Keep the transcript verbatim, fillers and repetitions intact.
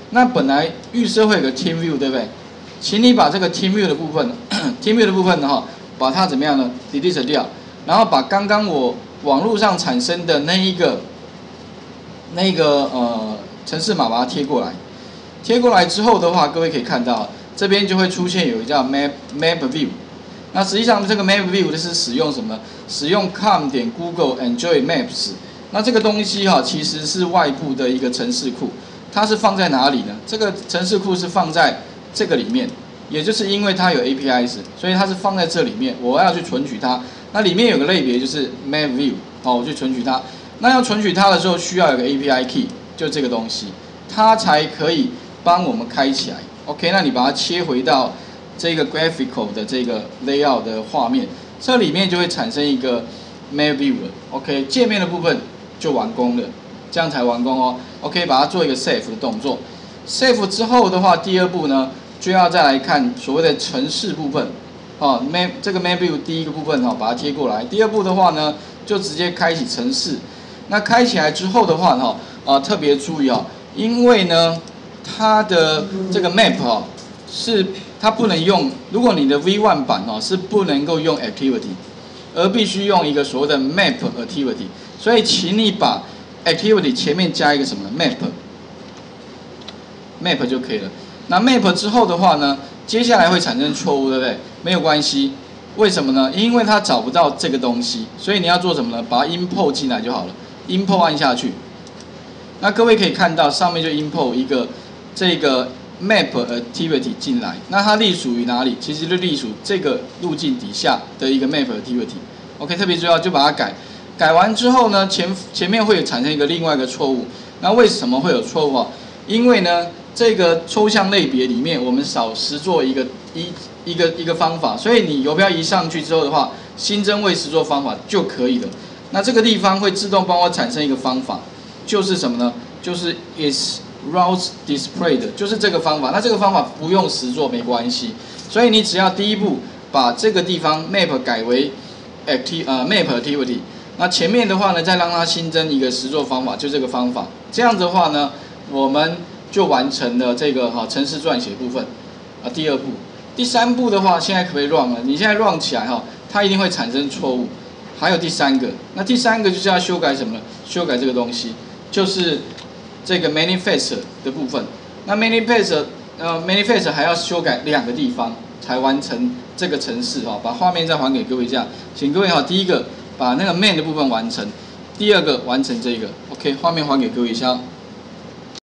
那本来预设会有个 Team View， 对不对？请你把这个 Team View 的部分，Team View 的部分哈，把它怎么样呢 ？delete 掉，然后把刚刚我网络上产生的那一个那一个呃程式码把它贴过来。贴过来之后的话，各位可以看到这边就会出现有一个叫 Map Map View。那实际上这个 Map View 就是使用什么？使用 com 点 Google Android Maps。那这个东西哈，其实是外部的一个程式库，它是放在哪里呢？这个程式库是放在这个里面，也就是因为它有 A P Is， 所以它是放在这里面。我要去存取它，那里面有个类别就是 Map View， 好，我去存取它。那要存取它的时候，需要有个 A P I Key， 就这个东西，它才可以帮我们开起来。OK， 那你把它切回到这个 graphical 的这个 layout 的画面，这里面就会产生一个 Map View 了。OK， 界面的部分就完工了，这样才完工哦。OK， 把它做一个 save 的动作。save 之后的话，第二步呢，就要再来看所谓的程式部分。哦 ，map 这个 Map View 第一个部分哈、哦，把它贴过来。第二步的话呢，就直接开启程式。那开起来之后的话哈，啊特别注意哦，因为呢，它的这个 map 哦是它不能用，如果你的 V 一 版哦是不能够用 activity， 而必须用一个所谓的 map activity。所以，请你把 activity 前面加一个什么 map map 就可以了。那 map 之后的话呢，接下来会产生错误，对不对？没有关系，为什么呢？因为它找不到这个东西，所以你要做什么呢？把它 import 进来就好了。import 按下去，那各位可以看到上面就 import 一个这个 map activity 进来，那它隶属于哪里？其实就隶属这个路径底下的一个 map activity。OK， 特别重要，就把它改。改完之后呢，前前面会产生一个另外一个错误。那为什么会有错误啊？因为呢，这个抽象类别里面我们少实做一个一一个一个方法，所以你游标移上去之后的话，新增未实做方法就可以了。那这个地方会自动帮我产生一个方法，就是什么呢？就是 is route displayed， 就是这个方法。那这个方法不用实做没关系，所以你只要第一步把这个地方 map 改为 active 呃 map activity。那前面的话呢，再让它新增一个实作方法，就这个方法。这样子的话呢，我们就完成了这个哈程式撰写部分啊。第二步，第三步的话，现在可不可以 run 了？你现在 run 起来哈，它一定会产生错误。还有第三个，那第三个就是要修改什么呢？修改这个东西，就是这个 manifest 的部分。那 manifest 呃 manifest 还要修改两个地方才完成这个程式哈。把画面再还给各位一下，请各位哈，第一个。把那个 main 的部分完成，第二个完成这个 ，OK， 画面还给各位一下。